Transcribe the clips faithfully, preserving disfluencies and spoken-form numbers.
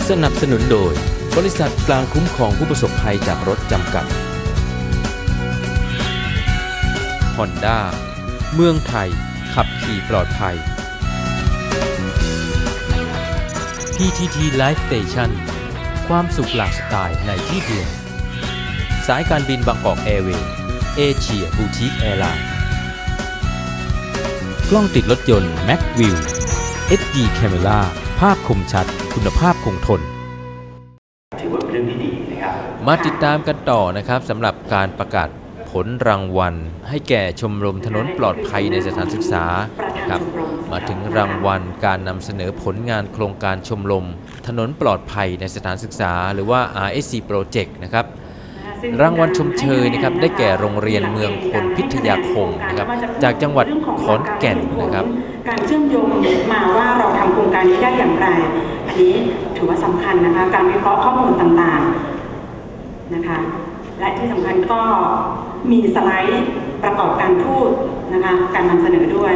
สนับสนุนโดยบริษัทกลางคุ้มครองผู้ประสบภัยจากรถจำกัด Honda เมืองไทยขับขี่ปลอดภัย พี ที ที Life Station ความสุขหลากสไตล์ในที่เดียวสายการบินบางกอกแอร์เวย์เอเชียบูติกแอร์ไลน์กล้องติดรถยนต์ Macview เอช ดี Camera ภาพคมชัดคุณภาพคงทนถือว่าเป็นเรื่องที่ดีนะครับมาติดตามกันต่อนะครับสำหรับการประกาศผลรางวัลให้แก่ชมรมถนนปลอดภัยในสถานศึกษาครับมาถึงรางวัลการนำเสนอผลงานโครงการชมรมถนนปลอดภัยในสถานศึกษาหรือว่า อาร์ เอส ซี Project นะครับรางวัลชมเชยนะครับได้แก่โรงเรียนเมืองพลพิทยาคมนะครับจากจังหวัดขอนแก่นนะครับการเชื่อมโยงมาว่าเราทำโครงการนี้ได้อย่างไรอันนี้ถือว่าสำคัญนะคะการวิเคราะห์ข้อมูลต่างๆนะคะและที่สำคัญก็มีสไลด์ประกอบการพูดนะคะการนำเสนอด้วย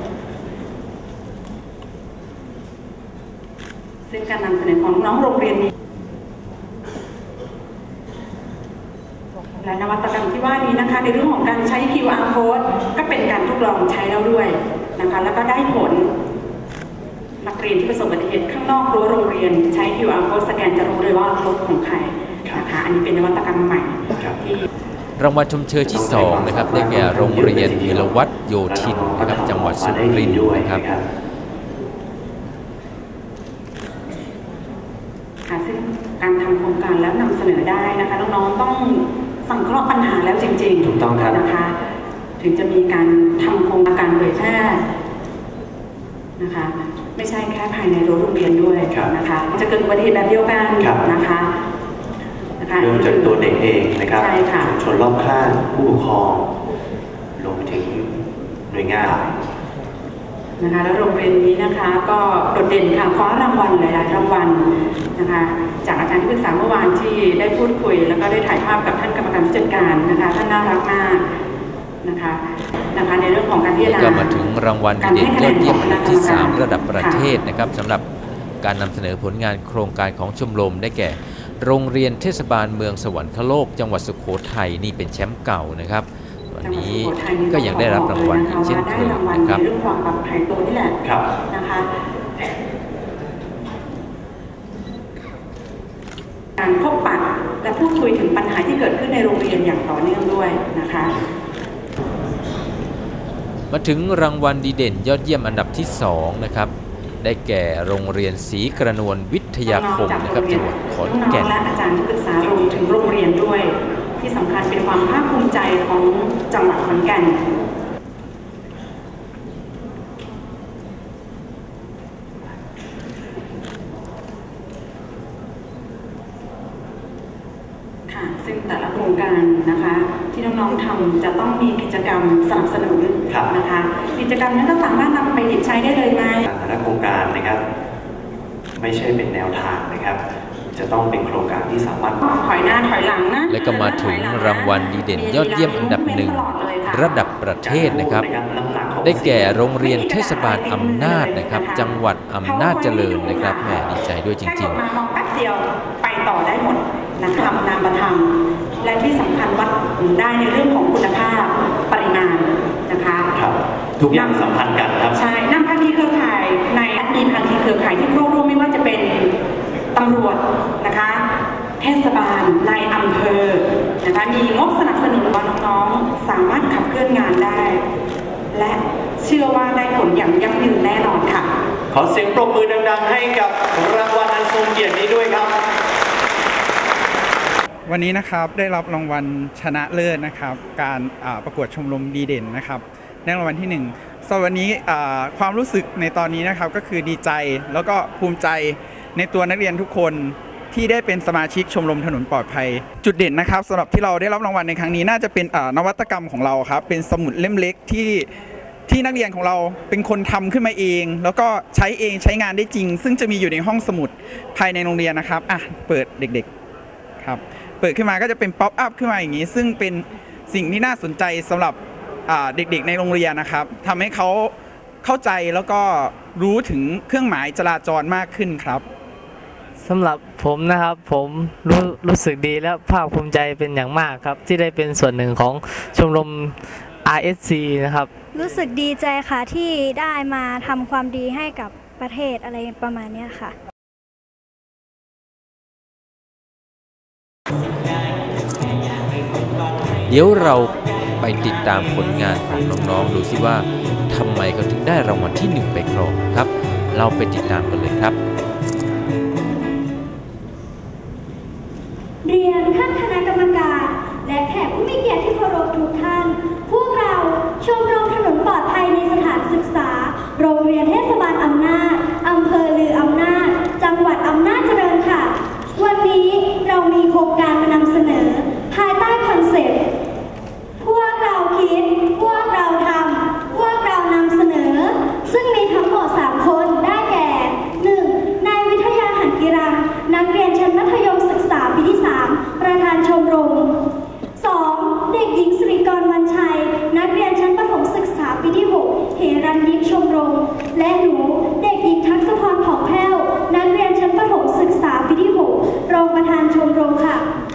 ซึ่งการนำเสนอของน้องโรงเรียนนี้และนวัตกรรมที่ว่านี้นะคะในเรื่องของการใช้ คิว อาร์ Code ก็เป็นการทดลองใช้แล้วด้วยนะคะแล้วก็ได้ผลนักเรียนที่ประสบอุบัติเหตุข้างนอกรั้วโรงเรียนใช้ คิว อาร์ Code สแกนจะรู้เลยว่ารถของใครนะคะอันนี้เป็นนวัตกรรมใหม่ที่รางวัลชมเชยที่สองนะครับได้แก่โรงเรียนวีรวัฒน์โยธินนะครับจังหวัดสุรินทร์นะครับซึ่งการทำโครงการแล้วนำเสนอได้นะคะน้องๆต้องสังเคราะห์ปัญหาแล้วจริงๆถูกต้องครับนะคะถึงจะมีการทำโครงการเผยแพร่นะคะไม่ใช่แค่ภายในรั้วโรงเรียนด้วยนะคะจะเกิดอุบัติเหตุแบบเดียวกันนะคะเริ่มจากตัวเด็กเองนะครับชุมชนรอบข้างผู้ปกครองรวมไปถึงหน่วยงานนะคะแล้วโรงเรียนนี้นะคะก็โดดเด่นค่ะคว้ารางวัลหลายๆรางวัลนะคะจากอาจารย์ที่ปรึกษาเมื่อวานที่ได้พูดคุยแล้วก็ได้ถ่ายภาพกับท่านกรรมการผู้จัดการนะคะท่านน่ารักมากนะคะนะคะในเรื่องของการพิจารณาก็มาถึงรางวัลดีเด่นยอดเยี่ยมอันดับที่สามระดับประเทศนะครับสำหรับการนำเสนอผลงานโครงการของชมรมได้แก่โรงเรียนเทศบาลเมืองสวรรคโลกจังหวัดสุโขทัยนี่เป็นแชมป์เก่านะครับวันนี้ก็ยังได้รับรางวัลอีกเช่นเคยนะครับเรื่องความปลอดภัยตัวนี่แหละนะคะการพบปะและพูดคุยถึงปัญหาที่เกิดขึ้นในโรงเรียนอย่างต่อเนื่องด้วยนะคะมาถึงรางวัลดีเด่นยอดเยี่ยมอันดับที่สองนะครับได้แก่โรงเรียนศรีกระนวลวิทยาคมนะครับจังหวัดขอนแก่นและอาจารย์ที่ปรึกษารวมถึงโรงเรียนด้วยที่สำคัญเป็นความภาคภูมิใจของจังหวัดขอนแก่นค่ะซึ่งแต่ละโครงการนะคะที่น้องๆทำจะต้องมีกิจกรรมสนับสนุนนะคะกิจกรรมนั้นก็สามารถนำไปใช้ได้เลยไหมแต่ละโครงการนะครับไม่ใช่เป็นแนวทางนะครับจะต้องเป็นโครงการที่สามารถถอยหน้าถอยหลังนะและก็มาถึงรางวัลดีเด่นยอดเยี่ยมอันดับหนึ่งระดับประเทศนะครับได้แก่โรงเรียนเทศบาลอำนาจนะครับจังหวัดอำนาจเจริญนะครับแหมดีใจด้วยจริงๆมามองแป๊บเดียวไปต่อได้หมดนะคะนามธรรมและที่สำคัญวัดได้ในเรื่องของคุณภาพปริมาณนะคะครับทุกอย่างสัมพันธ์กันครับใช่นำภาคีเครือข่ายในมีภาคีเครือข่ายที่เข้าร่วมไม่ว่าจะเป็นตำรวจนะคะเทศบาลในอำเภอนะคะมีงบสนับสนุนว่าน้องๆสามารถขับเคลื่อนงานได้และเชื่อว่าได้ผลอย่างยั่งยืนแน่นอนค่ะขอเสียงปรบมือดังๆให้กับรางวัลอันทรงเกียรตินี้ด้วยครับวันนี้นะครับได้รับรางวัลชนะเลิศนะครับการประกวดชมรมดีเด่นนะครับได้รางวัลที่หนึ่งส่วนวันนี้ความรู้สึกในตอนนี้นะครับก็คือดีใจแล้วก็ภูมิใจในตัวนักเรียนทุกคนที่ได้เป็นสมาชิกชมรมถนนปลอดภัยจุดเด่นนะครับสำหรับที่เราได้รับรางวัลในครั้งนี้น่าจะเป็นนวัตกรรมของเราครับเป็นสมุดเล่มเล็กที่ที่นักเรียนของเราเป็นคนทำขึ้นมาเองแล้วก็ใช้เองใช้งานได้จริงซึ่งจะมีอยู่ในห้องสมุดภายในโรงเรียนนะครับอ่ะเปิดเด็กๆครับเปิดขึ้นมาก็จะเป็นป๊อปอัพขึ้นมาอย่างนี้ซึ่งเป็นสิ่งที่น่าสนใจสำหรับเด็กๆในโรงเรียนนะครับทำให้เขาเข้าใจแล้วก็รู้ถึงเครื่องหมายจราจรมากขึ้นครับสำหรับผมนะครับผมรู้รู้สึกดีและภาคภูมิใจเป็นอย่างมากครับที่ได้เป็นส่วนหนึ่งของชมรม อาร์ เอส ซี นะครับรู้สึกดีใจค่ะที่ได้มาทำความดีให้กับประเทศอะไรประมาณนี้ค่ะเดี๋ยวเราไปติดตามผลงานของน้องๆดูซิว่าทำไมเขาถึงได้รางวัลที่หนึ่งไปครองครับเราไปติดตามกันเลยครับเรียนท่านคณะกรรมการและแขกผู้มีเกียรติที่เคารพทุกท่านพวกเราชมรมถนนปลอดภัยในสถานศึกษาโรงเรียนเทศบาลอำนาจอำเภอลืออำนาจจังหวัดอำนาจเจริญค่ะวันนี้เรามีโครงการมานำเสนอภายใต้คอนเซ็ปต์พวกเราคิดพวกเราทำพวกเรานำเสนอซึ่งมีทั้งหมดสามคนได้แก่ หนึ่ง นายวิทยาหันกิรังนักเรียนชั้นมัธยมศึกษาปีที่สามประธานชมรม สอง เด็กหญิงสิริกรวันชัยนักเรียนชั้นประถมศึกษาปีที่หกเหรัญยิกชมรมและหนูเด็กหญิงทักษพรผ่องแผ้วนักเรียนชั้นประถมศึกษาปีที่หกรองประธานชมรมค่ะ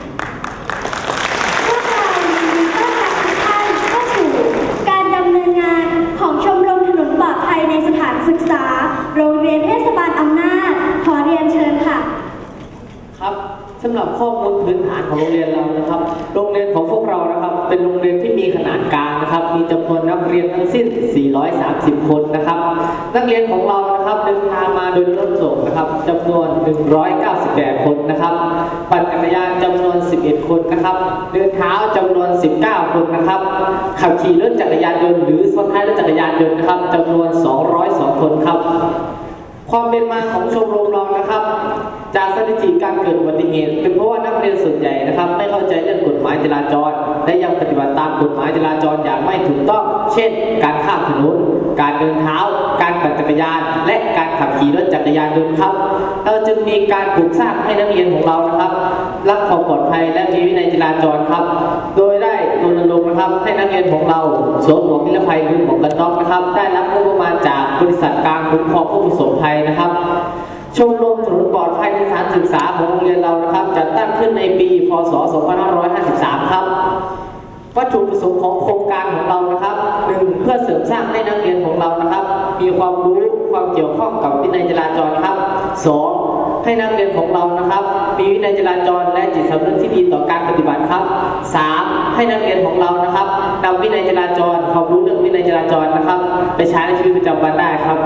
พวกเรายินดีต้อนรับทุกท่านเข้าสู่การดำเนินงานของชมรมถนนปลอดภัยในสถานศึกษาโรงเรียนเทศบาลอำนาจขอเรียนเชิญค่ะครับสำหรับข้อมูลพื้นฐานของโรงเรียนเรานะครับโรงเรียนของพวกเรานะครับเป็นโรงเรียนที่มีขนาดกลางนะครับมีจำนวนนักเรียนทั้งสิ้นสี่ร้อยสามสิบคนนะครับนักเรียนของเรานะครับเดินทางมาโดยรถส่งนะครับจำนวนหนึ่งร้อยเก้าสิบแปดคนนะครับปั่นจักรยานจำนวนสิบเอ็ดคนนะครับเดินเท้าจำนวนสิบเก้าคนนะครับขับขี่รถจักรยานยนต์หรือซ้อนท้ายรถจักรยานยนต์นะครับจำนวนสองร้อยสองคนครับความเป็นมาของชมรมเรานะครับจากสถิติการเกิดอุบัติเหตุเป็นเพราะว่านักเรียนส่วนใหญ่นะครับไม่เข้าใจเรื่องกฎหมายจราจรและยังปฏิบัติตามกฎหมายจราจรอย่างไม่ถูกต้องเช่นการข้ามถนนการเดินเท้าการปั่นจักรยานและการขับขี่รถจักรยานยนต์ครับเราจึงมีการปลูกสร้างให้นักเรียนของเรานะครับรักความปลอดภัยและมีวินัยจราจรครับโดยได้รณรงค์นะครับให้นักเรียนของเราสวมหมวกนิรภัยหรือหมวกกันน็อกนะครับได้รับงบประมาณจากบริษัทกลางคุ้มครองผู้ประสบภัยนะครับชมรมถนนปลอดภัยในสถานศึกษาของโรงเรียนเรานะครับจัดตั้งขึ้นในปีพ.ศ. สองพันห้าร้อยห้าสิบสามครับวัตถุประสงค์ของโครงการของเรานะครับหนึ่งเพื่อเสริมสร้างให้นักเรียนของเรานะครับมีความรู้ความเกี่ยวข้องกับวินัยจราจรครับสองให้นักเรียนของเรานะครับมีวินัยจราจรและจิตสำนึกที่ดีต่อการปฏิบัติครับสามให้นักเรียนของเรานะครับนำวินัยจราจรความรู้เรื่องวินัยจราจรนะครับไปใช้ในชีวิตประจำวันได้ครับ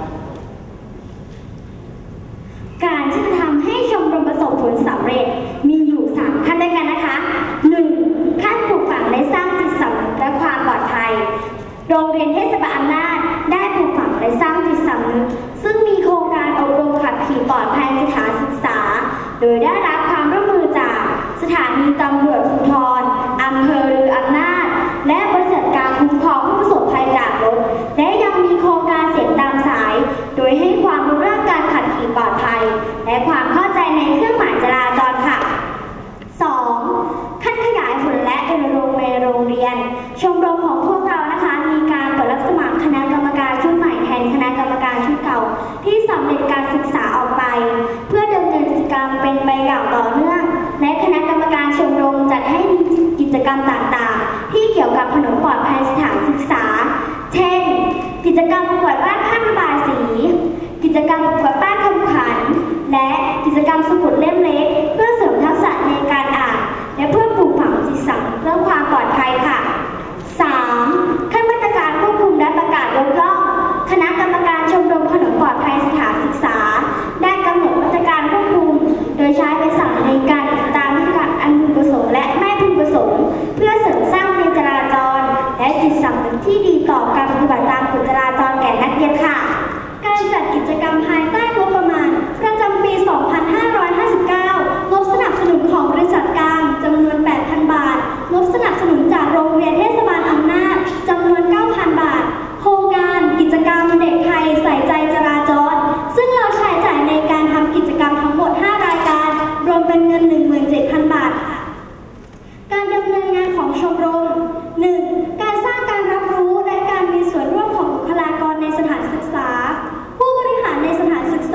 การที่จะทำให้ชมรมประสบผลสำเร็จมีอยู่สามขั้นด้วยกันนะคะหนึ่งขั้นปลูกฝังและสร้างจิตสำนึกและความปลอดภัยโรงเรียนเทศบาลอำนาจได้ปลูกฝังและสร้างจิตสำนึกซึ่งมีโครงการอบรมขับขี่ปลอดภัยสถานศึกษาโดยได้รับความร่วมมือจากสถานีตำรวจภูธรอำเภอลืออำนาจและบริษัทการคุ้มครองผู้ประสบภัยจากรถและยังมีโครงการเสียงตามสายโดยให้ความรู้เรื่องการขับขี่ปลอดภัยและความเข้าใจในเครื่องหมายจราจรค่ะ สอง ขั้นขยายผลและรณรงค์ในโรงเรียนชมรมของพวกเรานะคะมีการเปิดรับสมัครคณะกรรมการชุดใหม่แทนคณะกรรมการชุดเก่าที่สำเร็จการศึกษาออกไปเพื่อดำเนินกิจกรรมเป็นไปอย่างต่อเนื่องและคณะกรรมการชมรมจัดให้มีกิจกรรมต่างๆที่เกี่ยวกับถนนปลอดภัยสถานศึกษาเช่นกิจกรรมประกวดวาดภาพระบายสีกิจกรรมประกวดป้ายคำขวัญและกิจกรรมสมุดเล่มเล็กเพื่อเสริมทักษะในการอ่านและเพื่อปลูกฝังจิตสำนึกเรื่องความปลอดภัยค่ะ สาม ขั้นมาตรการควบคุมและประกาศยกย่องคณะกรรมการชมรมถนนปลอดภัยสถานศึกษาได้กำหนดมาตรการควบคุมโดยใช้ใบสั่งในการติดตามพฤติกรรมอันพึงประสงค์และไม่พึงประสงค์เพื่อเสริมสร้างวินัยจราจรและจิตสำนึกที่ดีต่อการปฏิบัติตามกฎจราจรแก่นักเรียนค่ะการจัดกิจกรรมภายใต้งบประมาณประจำปี สองพันห้าร้อยห้าสิบเก้า งบสนับสนุนของบริษัทกลางจำนวน แปดพัน บาทงบสนับสนุนจากโรงเรียนเทศบาลอำนาจจำนวน เก้าพัน บาทโครงการกิจกรรมเด็กไทยใส่ใจจราจรซึ่งเราใช้จ่ายในการทำกิจกรรมทั้งหมดห้ารายการรวมเป็นเงิน หนึ่งหมื่นเจ็ดพัน บาทค่ะการดำเนินงานของชมรม หนึ่ง การสร้างการรับรู้และการมีส่วนร่วมของบุคลากรในสถานศึกษาผู้บริหารในสถานศึกษา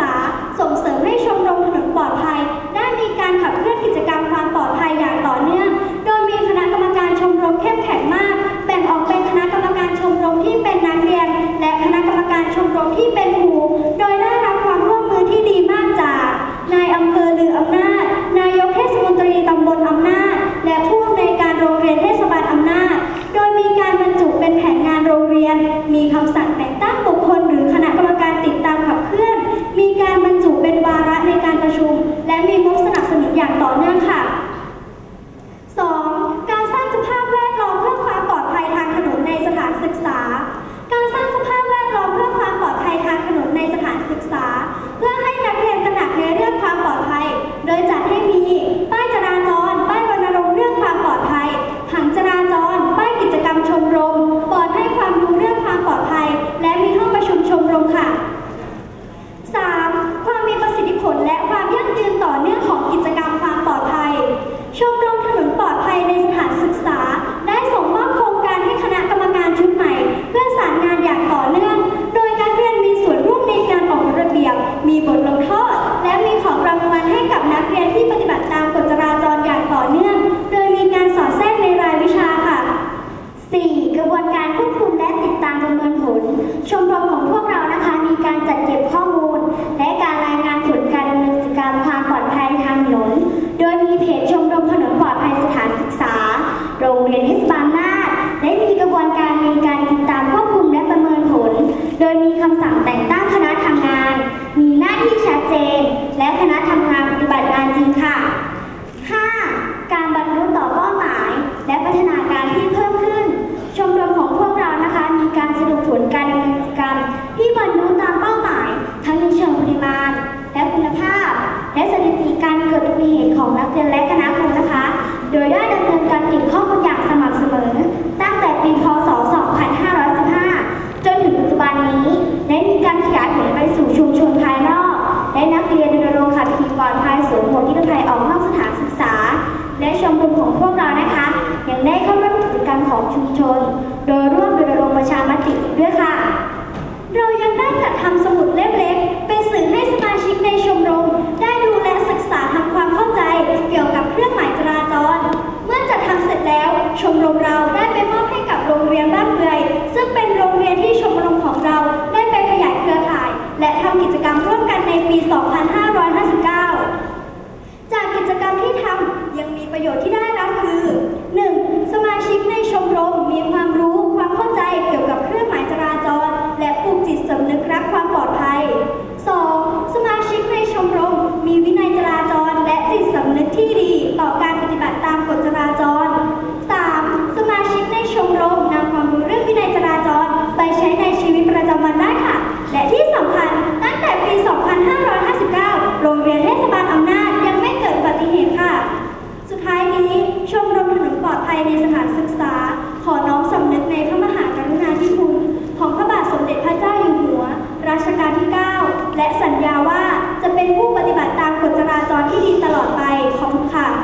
รมที่เป็นครูโดยได้รับความร่วมมือที่ดีมากจากนายอำเภอลืออำนาจนายกเทศมนตรีตำบลอำนาจและผู้อำนวยการโรงเรียนเทศบาลอำนาจโดยมีการบรรจุเป็นแผนงานโรงเรียนมีคำสั่งแต่งตั้งบุคคลหรือคณะกรรมการติดตามขับเคลื่อนมีการบรรจุเป็นวาระในการประชุมและมีงบสนับสนุนอย่างต่อเนื่องค่ะ สอง การสร้างสภาพแวดล้อมเพื่อความปลอดภัยทางถนนในสถานศึกษาการสร้างสภาพแวดล้อมเพื่อความปลอดภัยทางถนนในสถานศึกษาเพื่อให้นักเรียนตระหนักในเรื่องความปลอดภัยโดยจัดให้มีป้ายจราจรป้ายรณรงค์เรื่องความปลอดภัยผังจราจรป้ายกิจกรรมชมรมบอร์ดให้ความรู้เรื่องความปลอดภัยและมีห้องประชุมชมรมค่ะ สาม ความมีประสิทธิผลและความยั่งยืนต่อเนื่องของกิจกรรมความปลอดภัยชมรมถนนปลอดภัยในสถานศึกษาได้ส่งมอบโครงการให้คณะกรรมการชุดใหม่เพื่อสานงานอย่างต่อเนื่องโดยนักเรียนมีส่วนร่วมในการออกกฎระเบียบมีบทลงโทษและมีของรางวัลให้กับนักเรียนที่ปฏิบัติตามกฎจราจรอย่างต่อเนื่องโดยมีการสอดแทรกในรายวิชาค่ะ สี่ กระบวนการควบคุมและติดตามประเมินผลชมรมของพวกเรานะคะมีการจัดเก็บข้อมูลและการรายงานผลการดำเนินกิจกรรมความปลอดภัยทางถนนโดยมีเพจชมรมถนนปลอดภัยสถานศึกษาโรงเรียนเทศบาลน่านและมีกระบวนการในการติดตามควบคุมและประเมินผลโดยมีคำสั่งแต่งตั้งคณะทำงานมีหน้าที่ชัดเจนและคณะทำงานปฏิบัติงานจริงค่ะ ห้า การบรรลุต่อเป้าหมายและพัฒนาการที่เพิ่มขึ้นชมรมของพวกเรานะคะมีการสรุปผลการดำเนินกิจกรรมที่บรรลุตามเป้าหมายทั้งในเชิงปริมาณและคุณภาพและสถิติการเกิดอุบัติเหตุของนักเรียนและคณะครูนะคะโดยได้ดำเนินการเก็บข้อมูลอย่างสม่ำเสมอตั้งแต่ปีพ.ศ. สองพันห้าร้อยสิบห้าจนถึงปัจจุบันนี้และมีการขยายผลไปสู่ชุมชนภายนอกและนักเรียนรณรงค์ขับขี่ปลอดภัยสวมหมวกนิรภัยออกนอกสถานศึกษาและชมรมของพวกเรานะคะยังได้เข้าร่วมกิจกรรมของชุมชนโดยร่วมรณรงค์ประชามติอีกด้วยค่ะเรายังได้จัดทำสมุดเล่มเล็กเป็นสื่อให้สมาชิกในชมรมได้ดูและศึกษาทำความเข้าใจเกี่ยวกับเครื่องหมายจราจรเมื่อจัดทำเสร็จแล้วชมรมเราได้ไปมอบให้กับโรงเรียนบ้านเปื่อยซึ่งเป็นโรงเรียนที่ชมรมของเราได้ไปขยายเครือข่ายและทำกิจกรรมร่วมกันในปี สองพันห้าร้อยห้าสิบเก้า จากกิจกรรมที่ทำยังมีประโยชน์ที่ได้รับคือ หนึ่ง สมาชิกในชมรมมีความรู้ความเข้าใจเกี่ยวกับเครื่องหมายจราจรและปลูกจิตสำนึกรักความปลอดภัย สอง สมาชิกในชมรมมีวินัยจราจรและจิตสำนึกที่ดีต่อการปฏิบัติตามกฎจราจร สาม สมาชิกในชมรมนำความรู้เรื่องวินัยจราจรไปใช้ในชีวิตประจำวันได้ค่ะและที่สำคัญตั้งแต่ปี สองพันห้าร้อยห้าสิบเก้า โรงเรียนเทศบาลอำนาจยังไม่เกิดอุบัติเหตุค่ะสุดท้ายนี้ชมรมถนนปลอดภัยในสถานศึกษาขอน้อมสำนึกในพระมหากรุณาธิคุณของพระบาทสมเด็จพระเจ้าอยู่หัวรัชกาลที่ เก้า และสัญญาว่าจะเป็นผู้ปฏิบัติตามกฎจราจรที่ดีตลอดไปขอบคุณค่ะ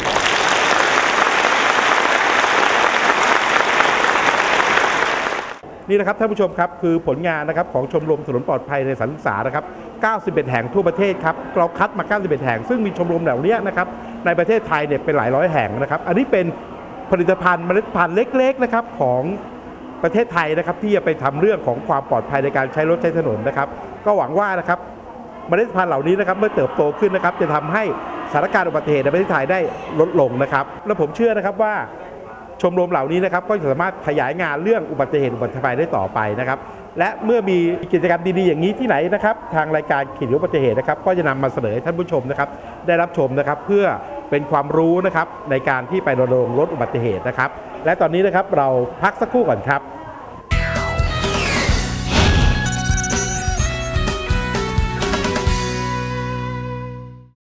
นี่นะครับท่านผู้ชมครับคือผลงานนะครับของชมรมถนนปลอดภัยในสถานศึกษานะครับเก้าสิบเอ็ดแห่งทั่วประเทศครับเราคัดมาเก้าสิบเอ็ดแห่งซึ่งมีชมรมเหล่านี้นะครับในประเทศไทยเนี่ยเป็นหลายร้อยแห่งนะครับอันนี้เป็นผลิตภัณฑ์เมล็ดพันธุ์เล็กๆนะครับของประเทศไทยนะครับที่จะไปทำเรื่องของความปลอดภัยในการใช้รถใช้ถนนนะครับก็หวังว่านะครับเมล็ดพันธุ์เหล่านี้นะครับเมื่อเติบโตขึ้นนะครับจะทำให้สถานการณ์อุบัติเหตุในประเทศไทยได้ลดลงนะครับและผมเชื่อนะครับว่าชมรมเหล่านี้นะครับก็สามารถขยายงานเรื่องอุบัติเหตุอุบัติภัยได้ต่อไปนะครับและเมื่อมีกิจกรรมดีๆอย่างนี้ที่ไหนนะครับทางรายการขีดอุบัติเหตุนะครับก็จะนำมาเสนอให้ท่านผู้ชมนะครับได้รับชมนะครับเพื่อเป็นความรู้นะครับในการที่ไปรณรงค์ลดอุบัติเหตุนะครับและตอนนี้นะครับเราพักสักครู่ก่อนครับ